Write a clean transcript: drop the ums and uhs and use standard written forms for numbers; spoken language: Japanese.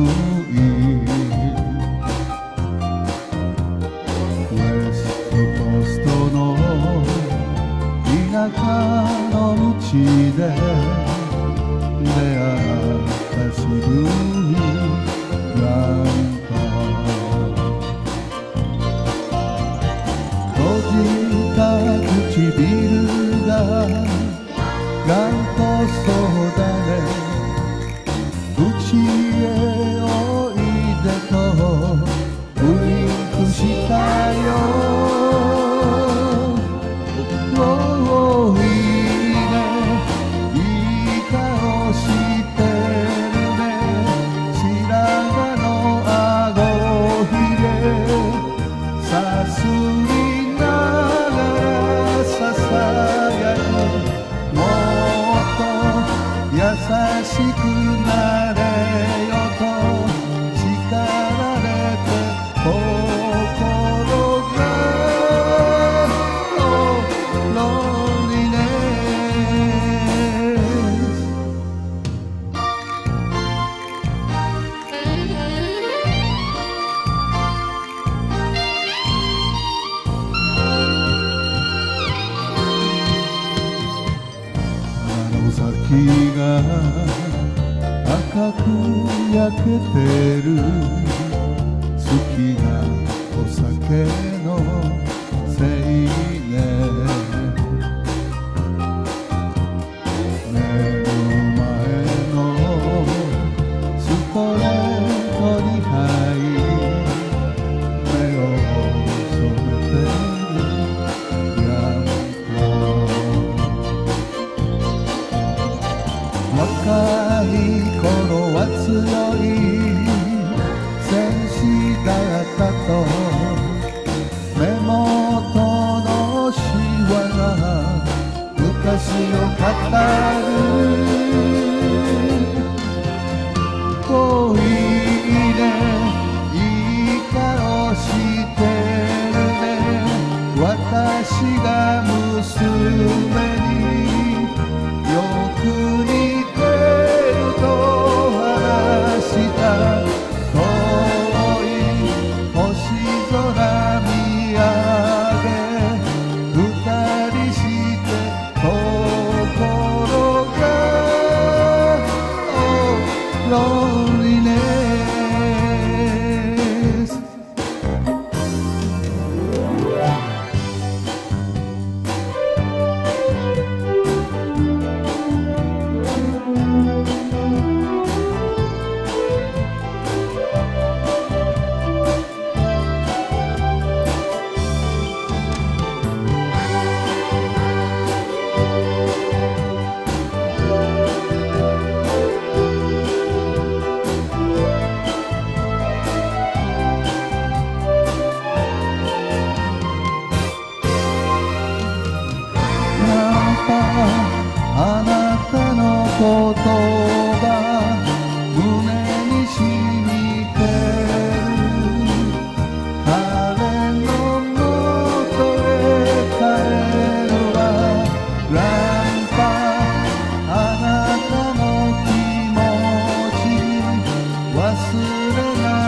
いウエストコーストの田舎の道で出会った渋いランタン閉じた唇が頑固そうだねうちへおいでとウインクしたよおーいいねいい顔してるね白髪のあごひげさすりながらささやくもっと優しくなれよと叱られて心がロンリネ鼻の先が赤く焼けてる好きなお酒のせいね目の前のストレートに入り目を染めてるやんと若い頃は強い戦士だったと目元のシワが昔を語るおーいいねいい顔してるね私が娘によく似てると話した遠い星空見上げ二人して心がロンリネスあなたの言葉胸に染みてる彼の元へ帰るわランパあなたの気持ち忘れない